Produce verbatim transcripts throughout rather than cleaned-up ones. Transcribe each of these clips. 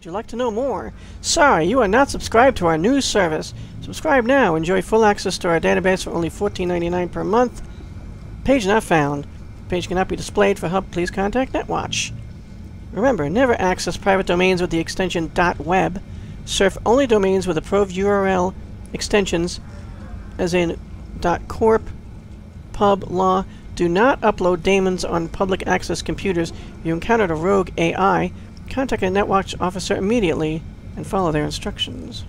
Would you like to know more? Sorry, you are not subscribed to our news service. Subscribe now. Enjoy full access to our database for only fourteen ninety-nine per month. Page not found. Page cannot be displayed. For help, please contact NetWatch. Remember, never access private domains with the extension .web. Surf only domains with approved U R L extensions, as in .corp, pub, law. Do not upload daemons on public access computers. If you encountered a rogue A I, contact a NetWatch officer immediately and follow their instructions.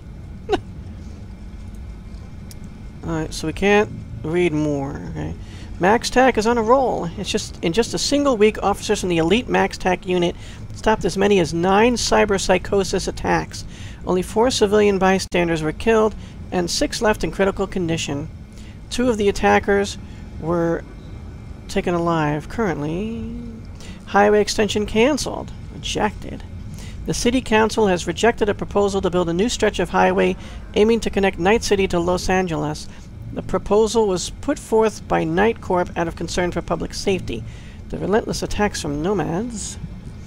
Alright, so we can't read more. Okay. MaxTac is on a roll. It's just in just a single week, officers from the elite MaxTac unit stopped as many as nine cyber psychosis attacks. Only four civilian bystanders were killed, and six left in critical condition. Two of the attackers were taken alive. Currently, highway extension cancelled. Rejected. The City Council has rejected a proposal to build a new stretch of highway aiming to connect Night City to Los Angeles. The proposal was put forth by Night Corp out of concern for public safety. The relentless attacks from nomads.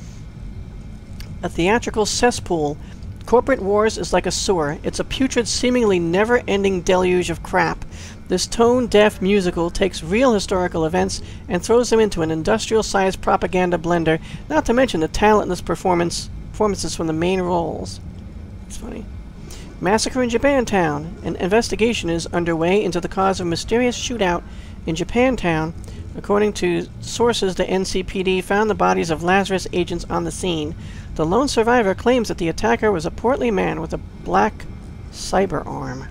A theatrical cesspool. Corporate wars is like a sewer. It's a putrid, seemingly never-ending deluge of crap. This tone-deaf musical takes real historical events and throws them into an industrial-sized propaganda blender, not to mention the talentless performance performances from the main roles. It's funny. Massacre in Japantown. An investigation is underway into the cause of a mysterious shootout in Japantown. According to sources, the N C P D found the bodies of Lazarus agents on the scene. The lone survivor claims that the attacker was a portly man with a black cyber arm.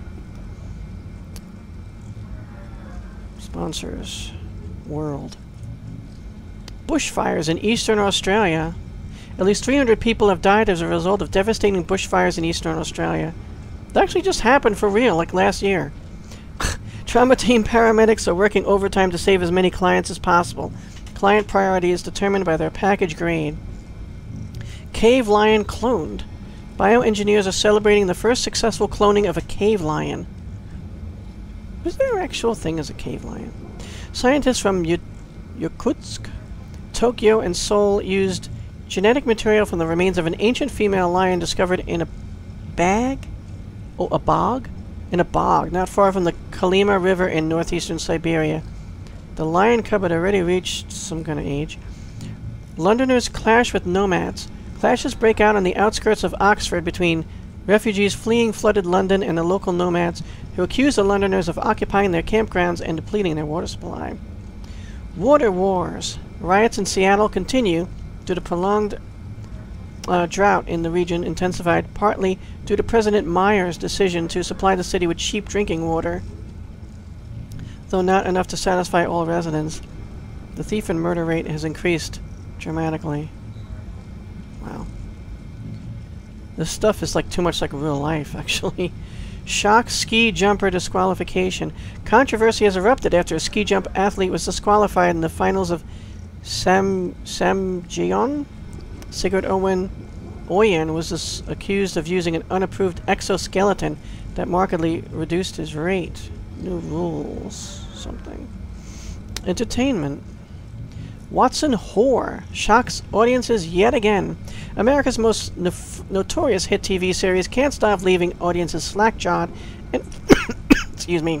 Sponsors. World. Bushfires in eastern Australia. At least three hundred people have died as a result of devastating bushfires in eastern Australia. That actually just happened for real, like last year. Trauma team paramedics are working overtime to save as many clients as possible. Client priority is determined by their package grade. Cave lion cloned. Bioengineers are celebrating the first successful cloning of a cave lion. Is there an actual thing as a cave lion? Scientists from Yakutsk, Tokyo, and Seoul used genetic material from the remains of an ancient female lion discovered in a bag? Oh, a bog? In a bog, not far from the Kolyma River in northeastern Siberia. The lion cub had already reached some kind of age. Londoners clash with nomads. Clashes break out on the outskirts of Oxford between refugees fleeing flooded London and the local nomads, who accuse the Londoners of occupying their campgrounds and depleting their water supply. Water wars. Riots in Seattle continue due to prolonged uh, drought in the region, intensified partly due to President Meyer's decision to supply the city with cheap drinking water, though not enough to satisfy all residents. The thief and murder rate has increased dramatically. Wow. This stuff is like too much like real life, actually. Shock ski jumper disqualification. Controversy has erupted after a ski jump athlete was disqualified in the finals of Sam Samjeon. Sigurd Owen Oyen was this accused of using an unapproved exoskeleton that markedly reduced his rate. New rules. Something. Entertainment. Watson Whore shocks audiences yet again. America's most no notorious hit T V series can't stop leaving audiences slack-jawed and excuse me,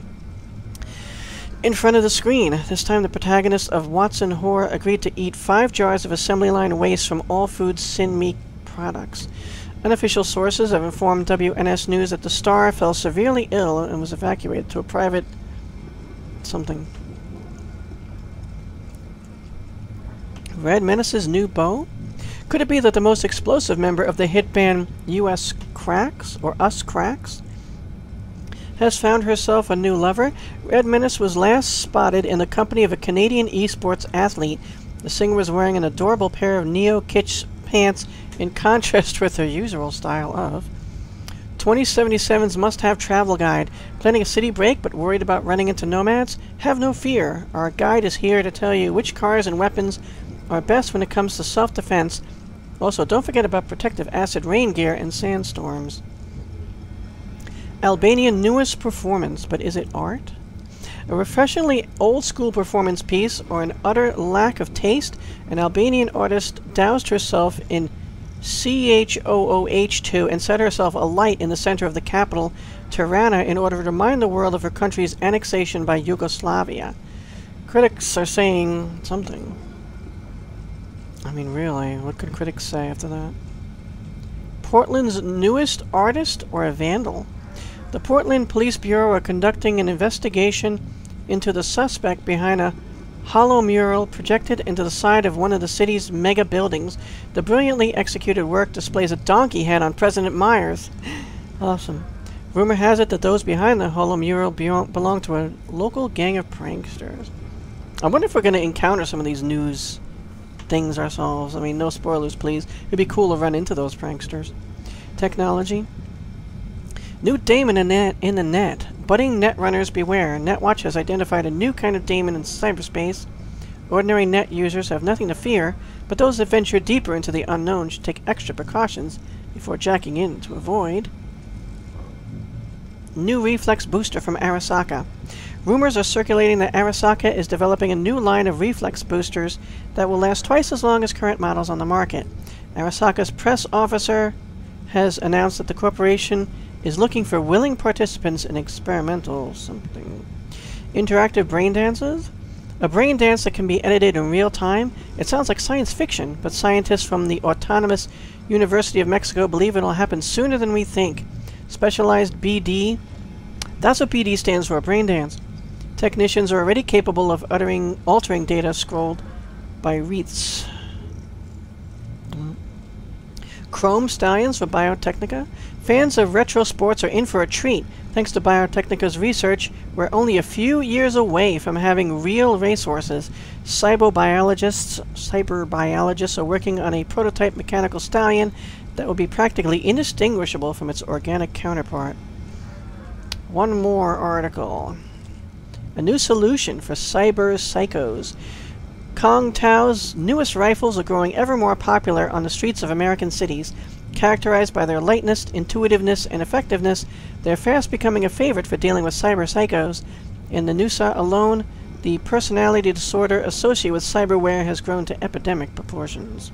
in front of the screen. This time the protagonist of Watson Whore agreed to eat five jars of assembly line waste from All Foods Sin Meat products. Unofficial sources have informed W N S News that the star fell severely ill and was evacuated to a private something. Red Menace's new beau? Could it be that the most explosive member of the hit band U S Cracks, or Us Cracks, has found herself a new lover? Red Menace was last spotted in the company of a Canadian esports athlete. The singer was wearing an adorable pair of neo-kitsch pants in contrast with her usual style of. twenty seventy-seven's must-have travel guide. Planning a city break but worried about running into nomads? Have no fear. Our guide is here to tell you which cars and weapons are best when it comes to self-defense. Also, don't forget about protective acid rain gear and sandstorms. Albanian newest performance, but is it art? A refreshingly old-school performance piece or an utter lack of taste? An Albanian artist doused herself in C H O O H two and set herself alight in the center of the capital, Tirana, in order to remind the world of her country's annexation by Yugoslavia. Critics are saying something. I mean, really, what could critics say after that? Portland's newest artist or a vandal? The Portland Police Bureau are conducting an investigation into the suspect behind a hollow mural projected into the side of one of the city's mega buildings. The brilliantly executed work displays a donkey head on President Myers. Awesome. Rumor has it that those behind the hollow mural belong to a local gang of pranksters. I wonder if we're going to encounter some of these news things ourselves. I mean, no spoilers, please. It'd be cool to run into those pranksters. Technology. New daemon in, net, in the net. Budding netrunners beware. Netwatch has identified a new kind of daemon in cyberspace. Ordinary net users have nothing to fear, but those that venture deeper into the unknown should take extra precautions before jacking in to avoid. New reflex booster from Arasaka. Rumors are circulating that Arasaka is developing a new line of reflex boosters that will last twice as long as current models on the market. Arasaka's press officer has announced that the corporation is looking for willing participants in experimental something. Interactive brain dances? A brain dance that can be edited in real time? It sounds like science fiction, but scientists from the Autonomous University of Mexico believe it'll happen sooner than we think. Specialized B D? That's what B D stands for, brain dance. Technicians are already capable of uttering, altering data scrolled by wreaths. Chrome Stallions for Biotechnica? Fans of retro sports are in for a treat. Thanks to Biotechnica's research, we're only a few years away from having real racehorses. Cyberbiologists, cyberbiologists are working on a prototype mechanical stallion that will be practically indistinguishable from its organic counterpart. One more article. A new solution for cyber psychos. Kong Tao's newest rifles are growing ever more popular on the streets of American cities. Characterized by their lightness, intuitiveness, and effectiveness, they're fast becoming a favorite for dealing with cyber psychos. In the Nusa alone, the personality disorder associated with cyberware has grown to epidemic proportions.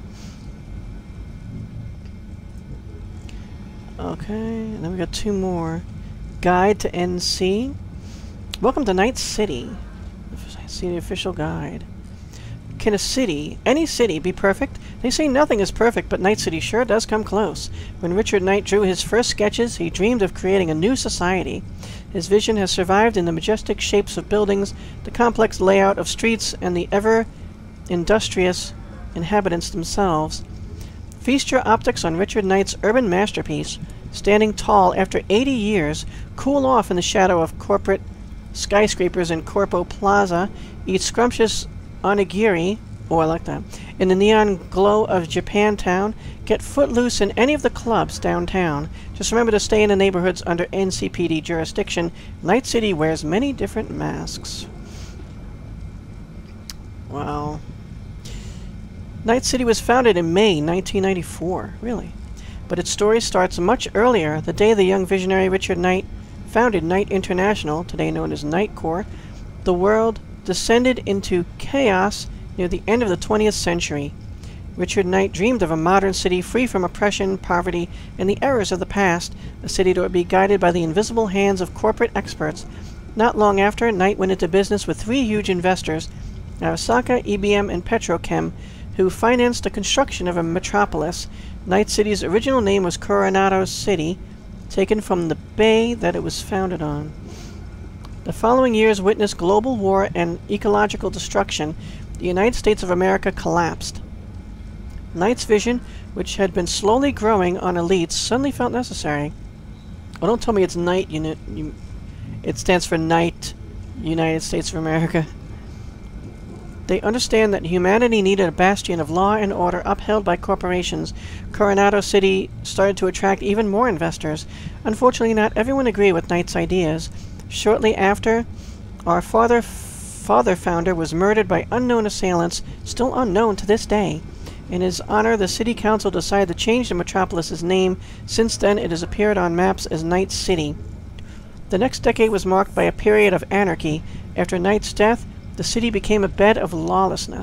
Okay, and then we got two more. Guide to N C. Welcome to Night City. See the official guide. Can a city, any city, be perfect? They say nothing is perfect, but Night City sure does come close. When Richard Knight drew his first sketches, he dreamed of creating a new society. His vision has survived in the majestic shapes of buildings, the complex layout of streets, and the ever-industrious inhabitants themselves. Feast your optics on Richard Knight's urban masterpiece. Standing tall after eighty years, cool off in the shadow of corporate skyscrapers in Corpo Plaza, eat scrumptious onigiri, oh I like that, in the neon glow of Japantown, get footloose in any of the clubs downtown. Just remember to stay in the neighborhoods under N C P D jurisdiction. Night City wears many different masks. Wow. Night City was founded in May nineteen ninety-four, really. But its story starts much earlier, the day the young visionary Richard Knight founded Knight International, today known as Knight Corp. The world descended into chaos near the end of the twentieth century. Richard Knight dreamed of a modern city free from oppression, poverty, and the errors of the past, a city that would be guided by the invisible hands of corporate experts. Not long after, Knight went into business with three huge investors, Arasaka, E B M, and Petrochem, who financed the construction of a metropolis. Night City's original name was Coronado City, taken from the bay that it was founded on. The following years witnessed global war and ecological destruction. The United States of America collapsed. Knight's vision, which had been slowly growing on elites, suddenly felt necessary. Oh, don't tell me it's Knight Unit. You, it stands for Knight United States of America. They understand that humanity needed a bastion of law and order upheld by corporations. Coronado City started to attract even more investors. Unfortunately, not everyone agreed with Knight's ideas. Shortly after, our father, father founder was murdered by unknown assailants, still unknown to this day. In his honor, the city council decided to change the metropolis's name. Since then, it has appeared on maps as Night City. The next decade was marked by a period of anarchy. After Knight's death, the city became a bed of lawlessness.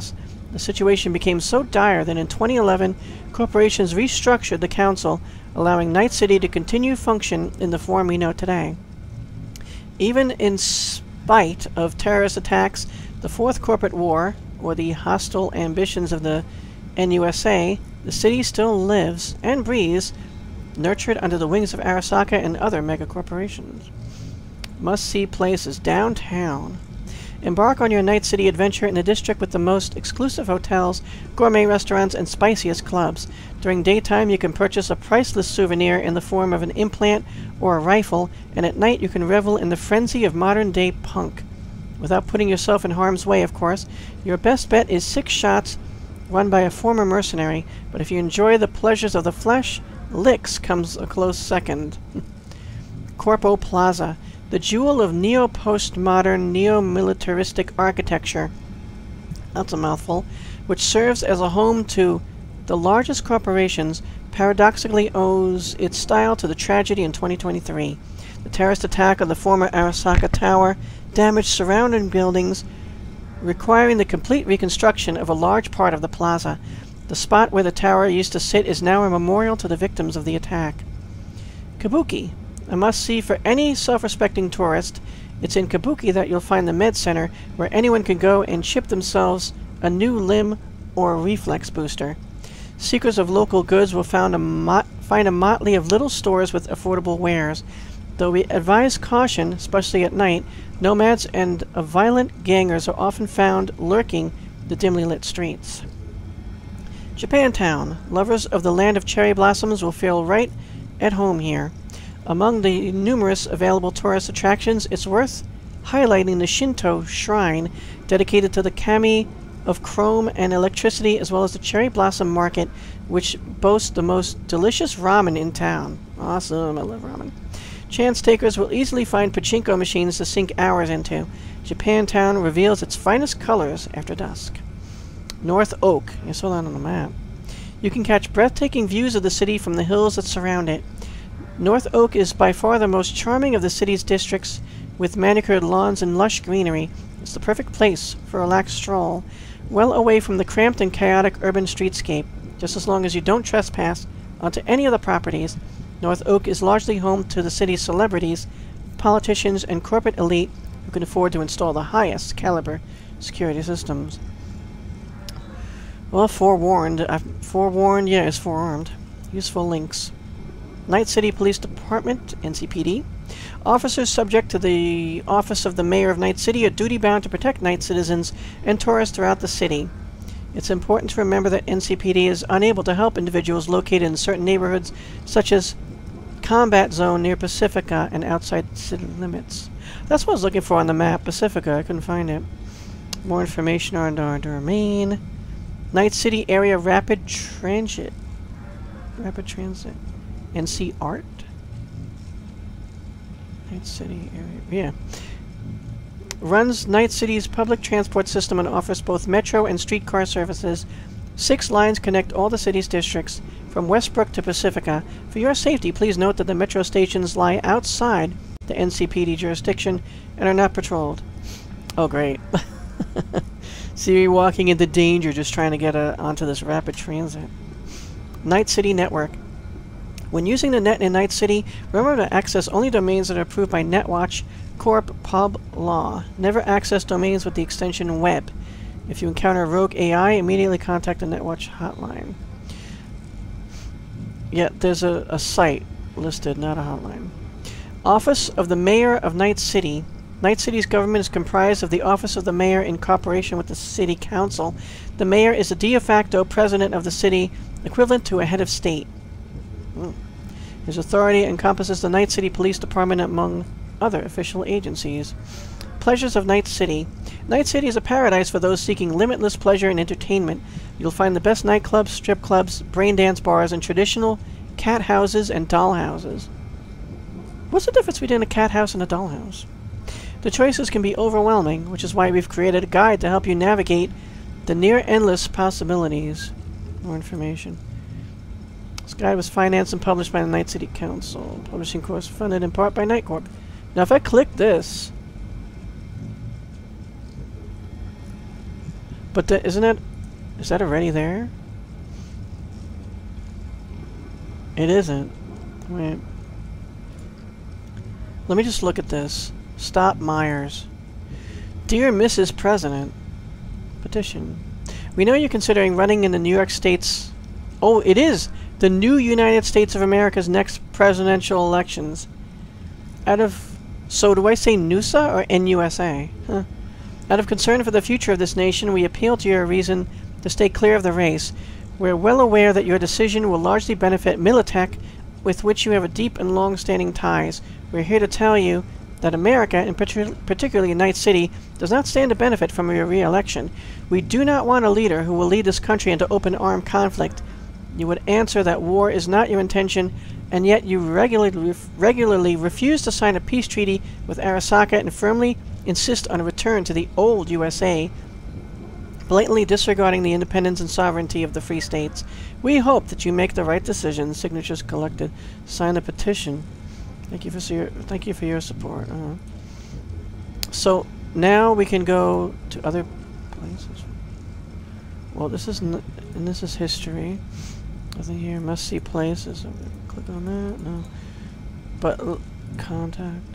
The situation became so dire that in twenty eleven, corporations restructured the council, allowing Night City to continue function in the form we know today. Even in spite of terrorist attacks, the Fourth Corporate War, or the hostile ambitions of the N U S A, the city still lives and breathes, nurtured under the wings of Arasaka and other megacorporations. Must-see places downtown. Embark on your Night City adventure in a district with the most exclusive hotels, gourmet restaurants, and spiciest clubs. During daytime, you can purchase a priceless souvenir in the form of an implant or a rifle, and at night you can revel in the frenzy of modern-day punk. Without putting yourself in harm's way, of course. Your best bet is Six Shots, run by a former mercenary, but if you enjoy the pleasures of the flesh, Licks comes a close second. Corpo Plaza, the jewel of neo-postmodern, neo-militaristic architecture. That's a mouthful. Which serves as a home to the largest corporations, paradoxically owes its style to the tragedy in twenty twenty-three. The terrorist attack on the former Arasaka Tower damaged surrounding buildings, requiring the complete reconstruction of a large part of the plaza. The spot where the tower used to sit is now a memorial to the victims of the attack. Kabuki, a must-see for any self-respecting tourist. It's in Kabuki that you'll find the Med Center, where anyone can go and chip themselves a new limb or reflex booster. Seekers of local goods will found a mot find a motley of little stores with affordable wares. Though we advise caution, especially at night, nomads and uh, violent gangers are often found lurking the dimly lit streets. Japantown. Lovers of the land of cherry blossoms will feel right at home here. Among the numerous available tourist attractions, it's worth highlighting the Shinto shrine dedicated to the kami of chrome and electricity, as well as the cherry blossom market, which boasts the most delicious ramen in town. Awesome, I love ramen. Chance takers will easily find pachinko machines to sink hours into. Japantown reveals its finest colors after dusk. North Oak. You saw that on the map. You can catch breathtaking views of the city from the hills that surround it. North Oak is by far the most charming of the city's districts, with manicured lawns and lush greenery. It's the perfect place for a relaxed stroll, well away from the cramped and chaotic urban streetscape. Just as long as you don't trespass onto any of the properties, North Oak is largely home to the city's celebrities, politicians, and corporate elite who can afford to install the highest caliber security systems. Well, forewarned. I've forewarned, yeah, is forearmed. Useful links. Night City Police Department, N C P D. Officers subject to the Office of the Mayor of Night City are duty-bound to protect night citizens and tourists throughout the city. It's important to remember that N C P D is unable to help individuals located in certain neighborhoods, such as Combat Zone near Pacifica and outside city limits. That's what I was looking for on the map, Pacifica. I couldn't find it. More information on our domain. Night City Area Rapid Transit. Rapid Transit. N C Art. Night City Area. Yeah. Runs Night City's public transport system and offers both metro and streetcar services. Six lines connect all the city's districts, from Westbrook to Pacifica. For your safety, please note that the metro stations lie outside the N C P D jurisdiction and are not patrolled. Oh, great. See you walking into danger just trying to get uh, onto this rapid transit. Night City Network. When using the net in Night City, remember to access only domains that are approved by NetWatch, Corp, Pub, Law. Never access domains with the extension Web. If you encounter rogue A I, immediately contact the NetWatch hotline. Yeah, there's a, a site listed, not a hotline. Office of the Mayor of Night City. Night City's government is comprised of the Office of the Mayor in cooperation with the City Council. The Mayor is the de facto president of the city, equivalent to a head of state. Mm. His authority encompasses the Night City Police Department among other official agencies. Pleasures of Night City. Night City is a paradise for those seeking limitless pleasure and entertainment. You'll find the best nightclubs, strip clubs, brain dance bars, and traditional cat houses and doll houses. What's the difference between a cat house and a doll house? The choices can be overwhelming, which is why we've created a guide to help you navigate the near-endless possibilities. More information. This guide was financed and published by the Night City Council. Publishing course funded in part by Night Corp. Now if I click this... But the, isn't it... Is that already there? It isn't. Wait. Let me just look at this. Stop Myers. Dear Missus President. Petition. We know you're considering running in the New York State's... Oh, it is! The new United States of America's next presidential elections. Out of... So do I say N U S A or N U S A? Huh. Out of concern for the future of this nation, we appeal to your reason to stay clear of the race. We're well aware that your decision will largely benefit Militech, with which you have a deep and long-standing ties. We're here to tell you that America, and particularly Night City, does not stand to benefit from your re-election. We do not want a leader who will lead this country into open armed conflict. You would answer that war is not your intention, and yet you regularly, regularly refuse to sign a peace treaty with Arasaka and firmly insist on a return to the old U S A, blatantly disregarding the independence and sovereignty of the free states. We hope that you make the right decision. Signatures collected. Sign the petition. Thank you for your thank you for your support. Uh, so now we can go to other places. Well, this is n and this is history. Nothing here. Must see places. I'm gonna click on that. No. But uh, contact.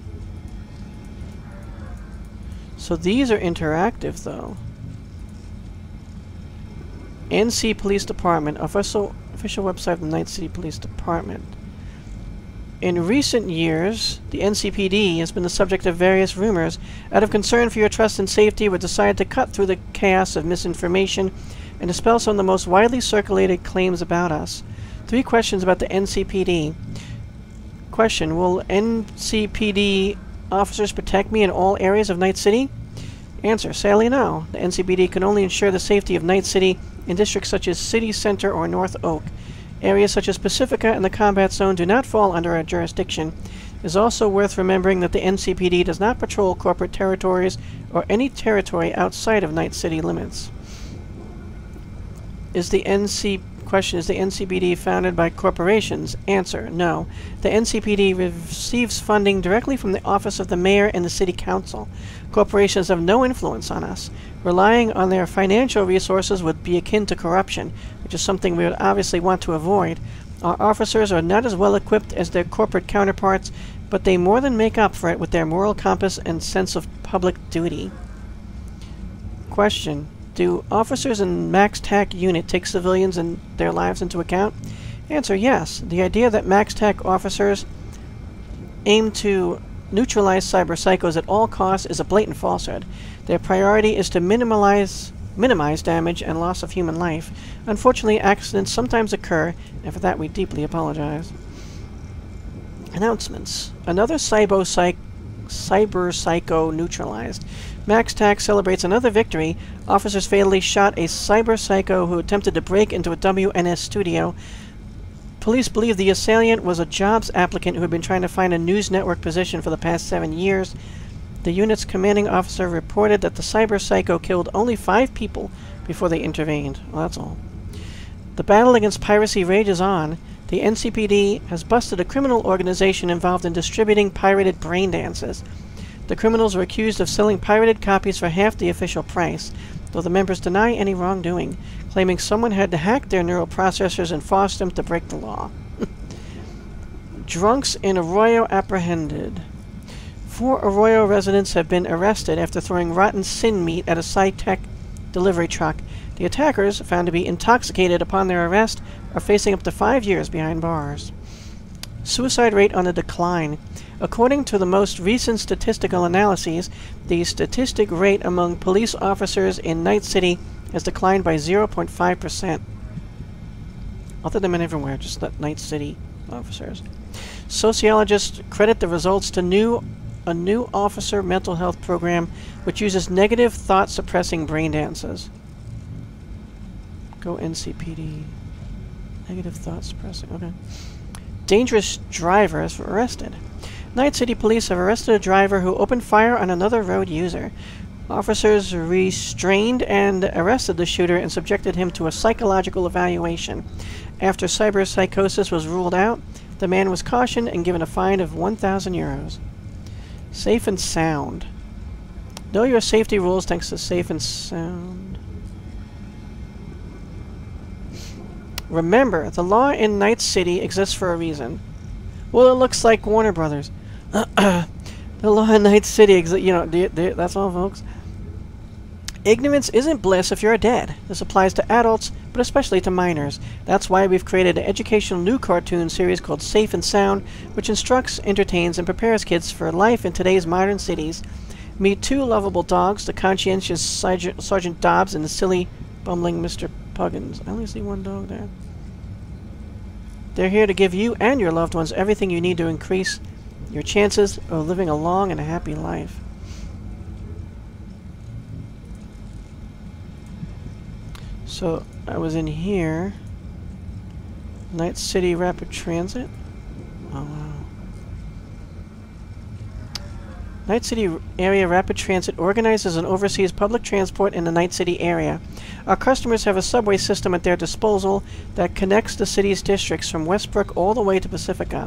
So these are interactive, though. N C Police Department, official official website of the Night City Police Department. In recent years, the N C P D has been the subject of various rumors. Out of concern for your trust and safety, we decided to cut through the chaos of misinformation and dispel some of the most widely circulated claims about us. Three questions about the N C P D. Question: will N C P D officers protect me in all areas of Night City? Answer: sadly no. The N C P D can only ensure the safety of Night City in districts such as City Center or North Oak. Areas such as Pacifica and the Combat Zone do not fall under our jurisdiction. It is also worth remembering that the N C P D does not patrol corporate territories or any territory outside of Night City limits. Is the N C Question: is the N C P D founded by corporations? Answer: no. The N C P D receives funding directly from the office of the mayor and the city council. Corporations have no influence on us. Relying on their financial resources would be akin to corruption, which is something we would obviously want to avoid. Our officers are not as well equipped as their corporate counterparts, but they more than make up for it with their moral compass and sense of public duty. Question: do officers in MaxTac unit take civilians and their lives into account? Answer: yes. The idea that MaxTac officers aim to neutralize cyber psychos at all costs is a blatant falsehood. Their priority is to minimize minimize damage and loss of human life. Unfortunately, accidents sometimes occur, and for that we deeply apologize. Announcements. Another cyber psych cyber psycho neutralized. MaxTac celebrates another victory. Officers fatally shot a cyber psycho who attempted to break into a W N S studio. Police believe the assailant was a jobs applicant who had been trying to find a news network position for the past seven years. The unit's commanding officer reported that the cyber psycho killed only five people before they intervened. Well, that's all. The battle against piracy rages on. The N C P D has busted a criminal organization involved in distributing pirated brain dances. The criminals were accused of selling pirated copies for half the official price, though the members deny any wrongdoing, claiming someone had to hack their neural processors and force them to break the law. Drunks in Arroyo apprehended. Four Arroyo residents have been arrested after throwing rotten sin meat at a Sci-Tech delivery truck. The attackers, found to be intoxicated upon their arrest, are facing up to five years behind bars. Suicide rate on the decline. According to the most recent statistical analyses, the statistic rate among police officers in Night City has declined by zero point five percent. Other than everywhere, just not Night City officers. Sociologists credit the results to new a new officer mental health program which uses negative thought-suppressing brain dances. Go N C P D. Negative thought-suppressing, okay. Dangerous drivers were arrested. Night City police have arrested a driver who opened fire on another road user. Officers restrained and arrested the shooter and subjected him to a psychological evaluation. After cyberpsychosis was ruled out, the man was cautioned and given a fine of one thousand euros. Safe and sound. Know your safety rules thanks to Safe and Sound. Remember, the law in Night City exists for a reason. Well, it looks like Warner Brothers. The law in Night City exists. You know, do you, do you, that's all, folks. Ignorance isn't bliss if you're dead. This applies to adults, but especially to minors. That's why we've created an educational new cartoon series called Safe and Sound, which instructs, entertains, and prepares kids for life in today's modern cities. Meet two lovable dogs, the conscientious Sergeant, Sergeant Dobbs and the silly, bumbling Mister Puggins. I only see one dog there. They're here to give you and your loved ones everything you need to increase your chances of living a long and a happy life. So, I was in here. Night City Rapid Transit. Oh, wow. Night City Area Rapid Transit organizes and oversees public transport in the Night City area. Our customers have a subway system at their disposal that connects the city's districts from Westbrook all the way to Pacifica.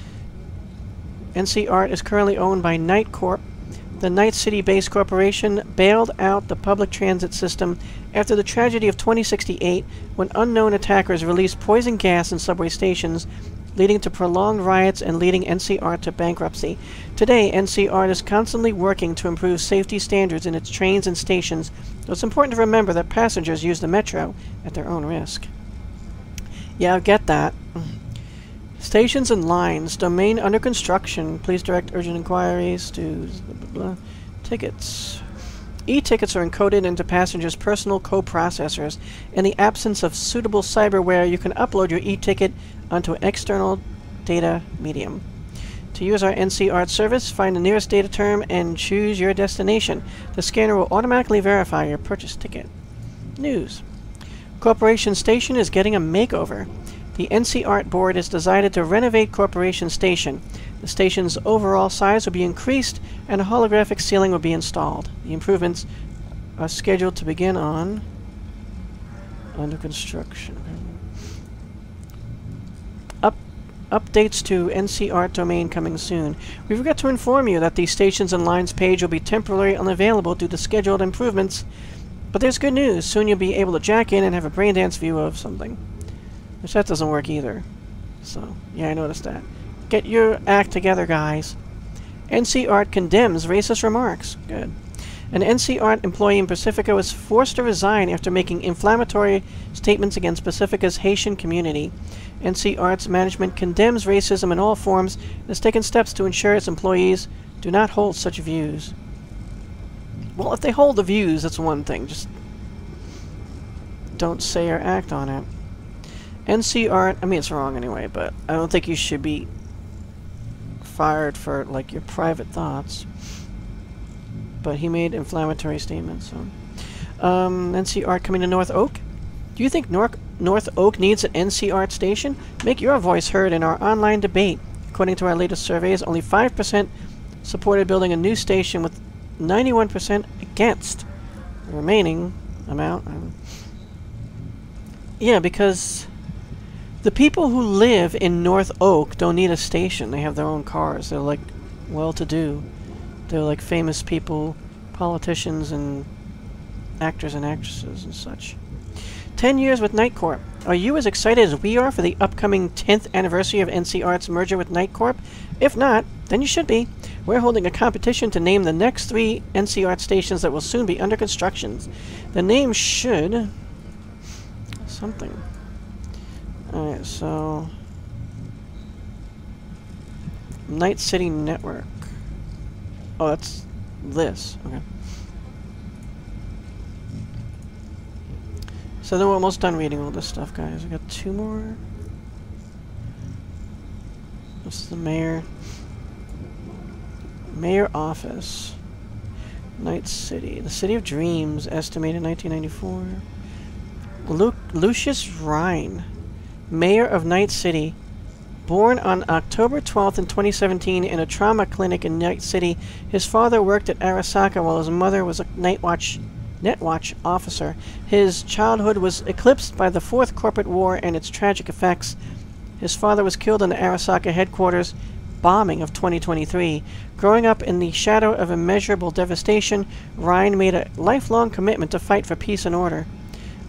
N C Art is currently owned by Night Corp. The Night City-based corporation bailed out the public transit system after the tragedy of twenty sixty-eight, when unknown attackers released poison gas in subway stations, leading to prolonged riots and leading N C Art to bankruptcy. Today, N C Art is constantly working to improve safety standards in its trains and stations, though it's important to remember that passengers use the metro at their own risk. Yeah, I get that. Stations and lines. Domain under construction. Please direct urgent inquiries to blah, blah, blah. Tickets. E-tickets are encoded into passengers' personal co-processors. In the absence of suitable cyberware, you can upload your e-ticket onto an external data medium. To use our N C Art service, find the nearest data term and choose your destination. The scanner will automatically verify your purchase ticket. News. Corporation Station is getting a makeover. The N C Art board is decided to renovate Corporation Station. The station's overall size will be increased and a holographic ceiling will be installed. The improvements are scheduled to begin on under construction. Up, updates to N C Art domain coming soon. We forgot to inform you that the Stations and Lines page will be temporarily unavailable due to scheduled improvements. But there's good news. Soon you'll be able to jack in and have a braindance view of something. Which that doesn't work either. So, yeah, I noticed that. Get your act together, guys. N C Art condemns racist remarks. Good. An N C Art employee in Pacifica was forced to resign after making inflammatory statements against Pacifica's Haitian community. N C Art's management condemns racism in all forms and has taken steps to ensure its employees do not hold such views. Well, if they hold the views, that's one thing. Just don't say or act on it. N C Art, I mean, it's wrong anyway, but I don't think you should be fired for, like, your private thoughts. But he made inflammatory statements, so. Um, N C Art coming to North Oak? Do you think Nor North Oak needs an N C Art station? Make your voice heard in our online debate. According to our latest surveys, only five percent supported building a new station, with ninety-one percent against. The remaining amount... Um, yeah, because... the people who live in North Oak don't need a station. They have their own cars. They're, like, well-to-do. They're, like, famous people, politicians, and actors and actresses and such. Ten years with Night Corp. Are you as excited as we are for the upcoming tenth anniversary of N C Art's merger with Night Corp? If not, then you should be. We're holding a competition to name the next three N C Art stations that will soon be under construction. The name should... something... Alright, so... Night City Network. Oh, that's this. Okay. So then we're almost done reading all this stuff, guys. We got two more. This is the mayor. Mayor Office. Night City. The City of Dreams, estimated nineteen ninety-four. Lu Lucius Rhine. Mayor of Night City, born on October twelfth in twenty seventeen in a trauma clinic in Night City. His father worked at Arasaka while his mother was a Night Watch, Netwatch officer. His childhood was eclipsed by the Fourth Corporate War and its tragic effects. His father was killed in the Arasaka headquarters bombing of twenty twenty-three. Growing up in the shadow of immeasurable devastation, Ryan made a lifelong commitment to fight for peace and order.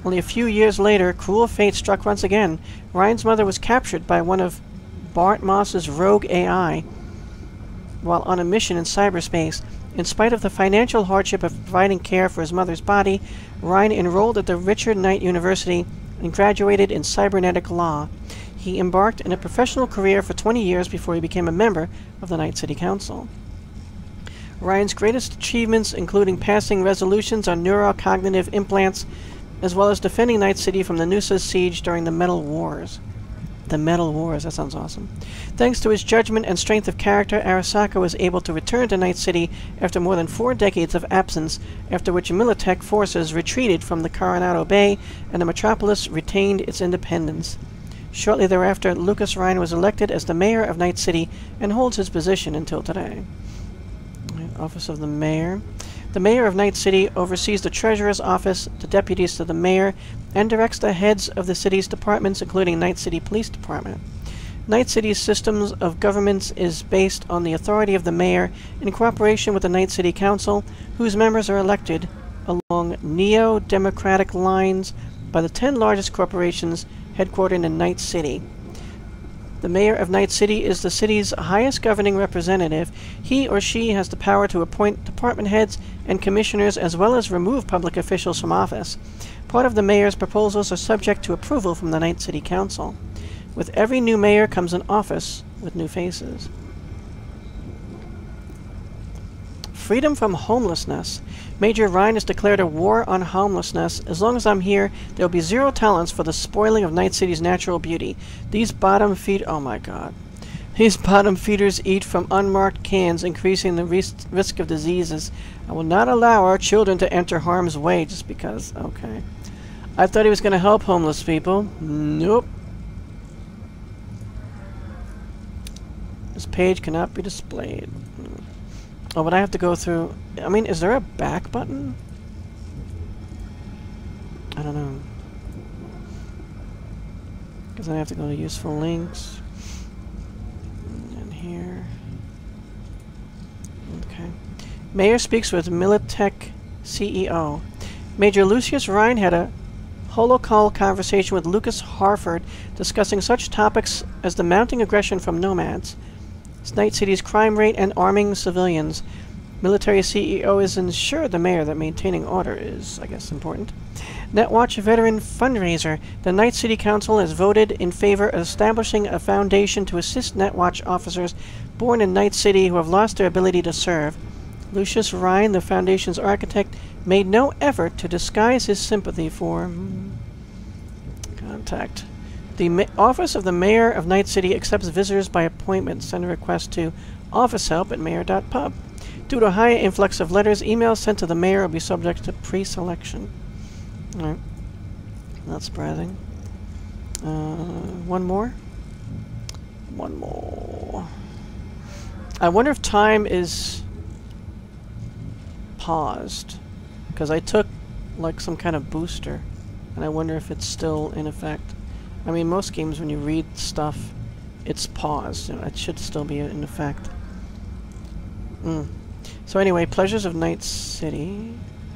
Only a few years later, cruel fate struck once again. Ryan's mother was captured by one of Bart Moss's rogue A I while on a mission in cyberspace. In spite of the financial hardship of providing care for his mother's body, Ryan enrolled at the Richard Knight University and graduated in cybernetic law. He embarked in a professional career for twenty years before he became a member of the Night City Council. Ryan's greatest achievements including passing resolutions on neurocognitive implants, as well as defending Night City from the Noosa's siege during the Metal Wars. The Metal Wars, that sounds awesome. Thanks to his judgment and strength of character, Arasaka was able to return to Night City after more than four decades of absence, after which Militech forces retreated from the Coronado Bay and the metropolis retained its independence. Shortly thereafter, Lucas Ryan was elected as the mayor of Night City and holds his position until today. Office of the Mayor. The mayor of Night City oversees the treasurer's office, the deputies to the mayor, and directs the heads of the city's departments, including Night City Police Department. Night City's systems of governance is based on the authority of the mayor in cooperation with the Night City Council, whose members are elected along neo-democratic lines by the ten largest corporations headquartered in Night City. The mayor of Night City is the city's highest governing representative. He or she has the power to appoint department heads and commissioners as well as remove public officials from office. Part of the mayor's proposals are subject to approval from the Night City Council. With every new mayor comes an office with new faces. Freedom from homelessness. Major Ryan has declared a war on homelessness. As long as I'm here, there will be zero tolerance for the spoiling of Night City's natural beauty. These bottom feed- oh my god. These bottom feeders eat from unmarked cans, increasing the ris risk of diseases. I will not allow our children to enter harm's way just because. Okay. I thought he was going to help homeless people. Nope. This page cannot be displayed. Oh, but I have to go through... I mean, is there a back button? I don't know. Because I have to go to useful links. And here. Okay. Mayor speaks with Militech C E O. Major Lucius Ryan had a holocall conversation with Lucas Harford discussing such topics as the mounting aggression from nomads, Night City's crime rate, and arming civilians. Military C E O is assured the mayor that maintaining order is, I guess, important. Netwatch Veteran Fundraiser. The Night City Council has voted in favor of establishing a foundation to assist Netwatch officers born in Night City who have lost their ability to serve. Lucius Ryan, the foundation's architect, made no effort to disguise his sympathy for... Hmm, contact. The Ma Office of the Mayor of Night City accepts visitors by appointment. Send a request to officehelp at mayor dot pub. Due to a high influx of letters, emails sent to the mayor will be subject to pre-selection. Alright. Not surprising. Uh, one more? One more. I wonder if time is paused. Because I took, like, some kind of booster. And I wonder if it's still in effect. I mean, most games, when you read stuff, it's paused. You know, it should still be in effect. Mm. So anyway, Pleasures of Night City.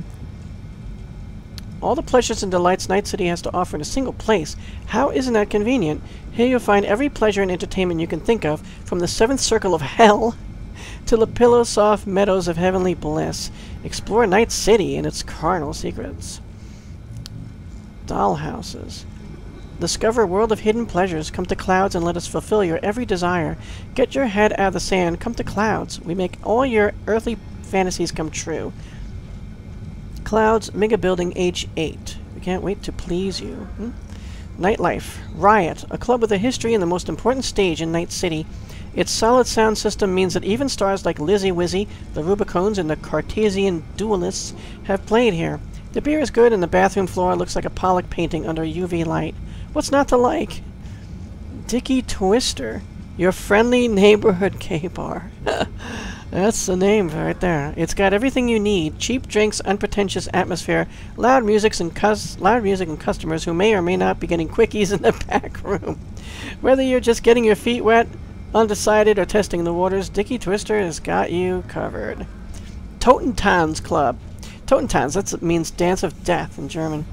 All the pleasures and delights Night City has to offer in a single place. How isn't that convenient? Here you'll find every pleasure and entertainment you can think of, from the seventh circle of hell to the pillow-soft meadows of heavenly bliss. Explore Night City and its carnal secrets. Dollhouses. Discover a world of hidden pleasures. Come to Clouds and let us fulfill your every desire. Get your head out of the sand. Come to Clouds. We make all your earthly fantasies come true. Clouds, Mega Building H eight. We can't wait to please you. Hmm? Nightlife. Riot. A club with a history and the most important stage in Night City. Its solid sound system means that even stars like Lizzie Wizzy, the Rubicones, and the Cartesian Duelists have played here. The beer is good and the bathroom floor looks like a Pollock painting under U V light. What's not to like? Dicky Twister, your friendly neighborhood gay bar. That's the name right there. It's got everything you need: cheap drinks, unpretentious atmosphere, loud music, and cus loud music, and customers who may or may not be getting quickies in the back room. Whether you're just getting your feet wet, undecided, or testing the waters, Dicky Twister has got you covered. Totentanz Club. Totentanz, that means Dance of Death in German.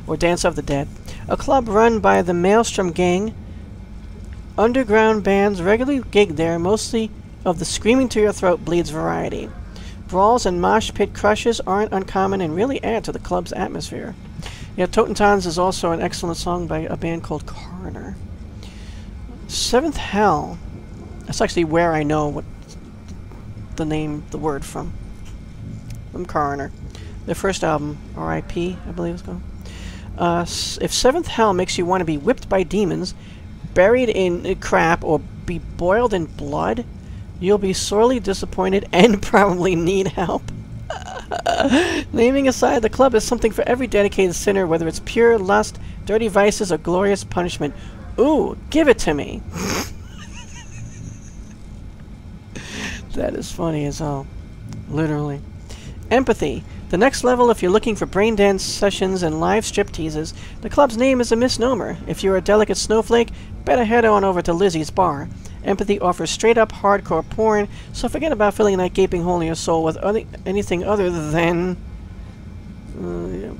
or Dance of the Dead, a club run by the Maelstrom Gang. Underground bands regularly gig there, mostly of the screaming to your throat bleeds variety. Brawls and mosh pit crushes aren't uncommon and really add to the club's atmosphere. Yeah, Totentons is also an excellent song by a band called Coroner. Seventh Hell. That's actually where I know what the name, the word from. From Coroner. Their first album, R I P, I believe it's called. Uh, if Seventh Hell makes you want to be whipped by demons, buried in crap, or be boiled in blood, you'll be sorely disappointed and probably need help. Naming aside, the club is something for every dedicated sinner, whether it's pure lust, dirty vices, or glorious punishment. Ooh, give it to me. That is funny as hell. Literally. Empathy. The next level if you're looking for brain dance sessions and live strip teases. The club's name is a misnomer. If you're a delicate snowflake, better head on over to Lizzie's Bar. Empathy offers straight-up hardcore porn, so forget about filling that gaping hole in your soul with other, anything other than... Uh, yeah.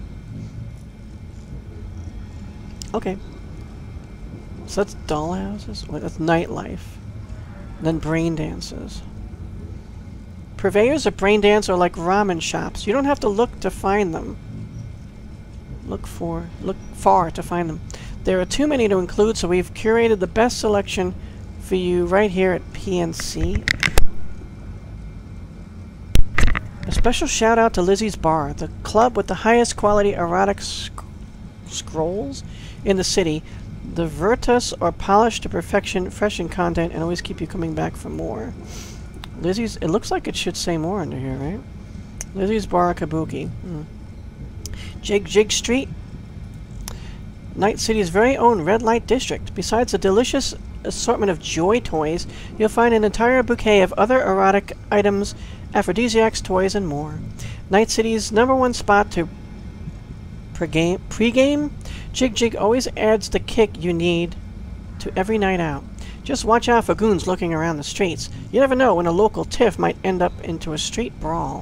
Okay. So that's dollhouses? Wait, that's nightlife. Then brain dances. Purveyors of brain dance are like ramen shops. You don't have to look to find them. Look for, look far to find them. There are too many to include, so we've curated the best selection for you right here at P N C. A special shout out to Lizzie's Bar, the club with the highest quality erotic sc scrolls in the city. The Virtus are polished to perfection, fresh in content, and always keep you coming back for more. Lizzie's, it looks like it should say more under here, right? Lizzie's Bar Kabuki. Hmm. Jig Jig Street. Night City's very own red light district. Besides a delicious assortment of joy toys, you'll find an entire bouquet of other erotic items, aphrodisiacs, toys, and more. Night City's number one spot to pre-game. Pre-game? Jig Jig always adds the kick you need to every night out. Just watch out for goons looking around the streets. You never know when a local tiff might end up into a street brawl.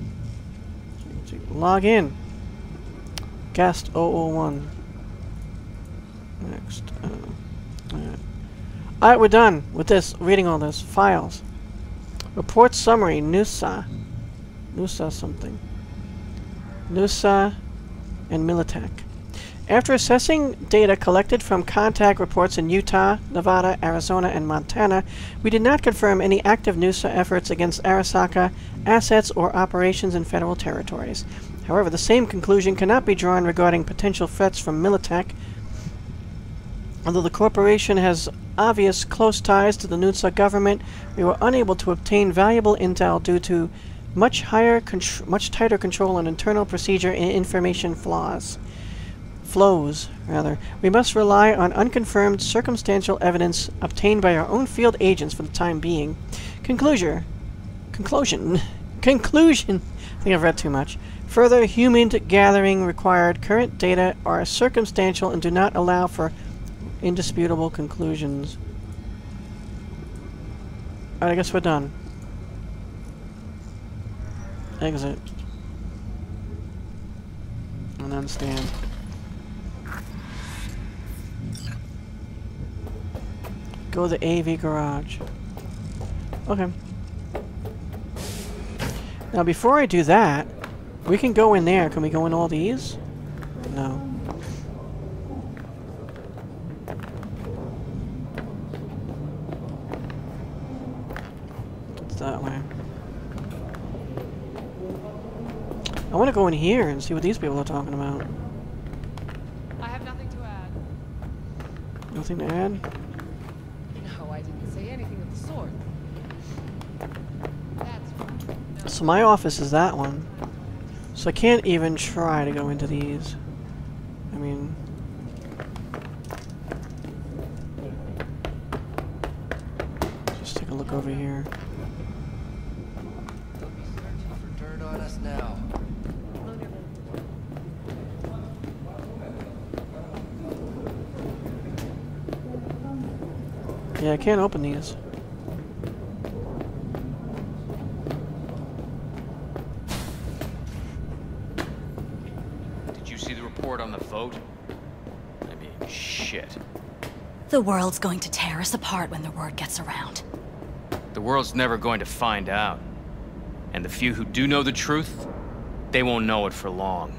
Log in. Guest zero zero one. Next. Uh, Alright, Alright, we're done with this, reading all this. Files. Report summary, Nusa. Nusa something. Nusa and Militech. After assessing data collected from contact reports in Utah, Nevada, Arizona, and Montana, we did not confirm any active Nusa efforts against Arasaka assets or operations in federal territories. However, the same conclusion cannot be drawn regarding potential threats from Militech. Although the corporation has obvious close ties to the Nusa government, we were unable to obtain valuable intel due to much higher, much tighter control on internal procedure and information flaws. Flows, rather. We must rely on unconfirmed circumstantial evidence obtained by our own field agents for the time being. Conclusion. Conclusion. Conclusion. I think I've read too much. Further human gathering required. Current data are circumstantial and do not allow for indisputable conclusions. Alright, I guess we're done. Exit. And then stand. Go to the A V garage. Okay. Now before I do that, we can go in there. Can we go in all these? No. It's that way. I want to go in here and see what these people are talking about. I have nothing to add. Nothing to add? No, I didn't say anything of the sort. That's fine. No. So my office is that one. So I can't even try to go into these. I mean... Just take a look over here. They'll be searching for dirt on us now. Yeah, I can't open these. Did you see the report on the vote? Shit. The world's going to tear us apart when the word gets around. The world's never going to find out. And the few who do know the truth, they won't know it for long.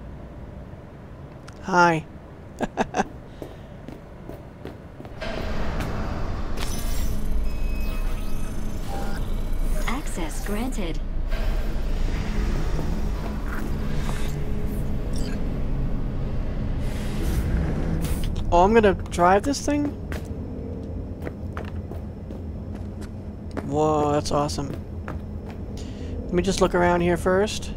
Hi. Access granted. Oh, I'm gonna drive this thing? Whoa, that's awesome. Let me just look around here first.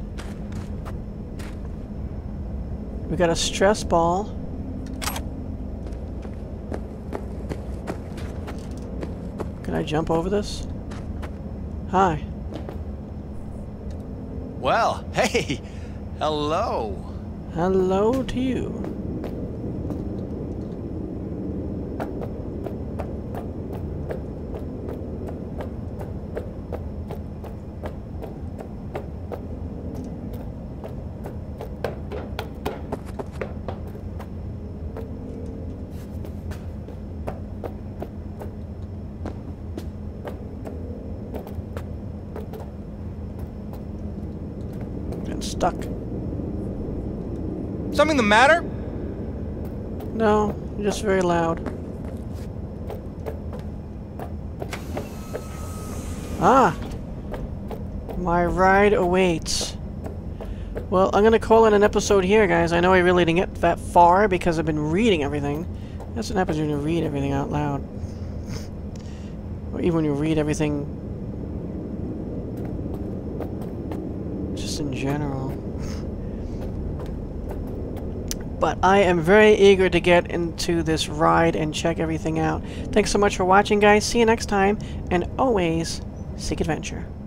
We got a stress ball. Can I jump over this? Hi. Well, hey! Hello! Hello to you. Stuck. Something the matter? No, you're just very loud. Ah! My ride awaits. Well, I'm gonna call it an episode here, guys. I know I really didn't get that far because I've been reading everything. That's an episode to read everything out loud. Or even when you read everything just in general. But I am very eager to get into this ride and check everything out. Thanks so much for watching, guys. See you next time, and always seek adventure.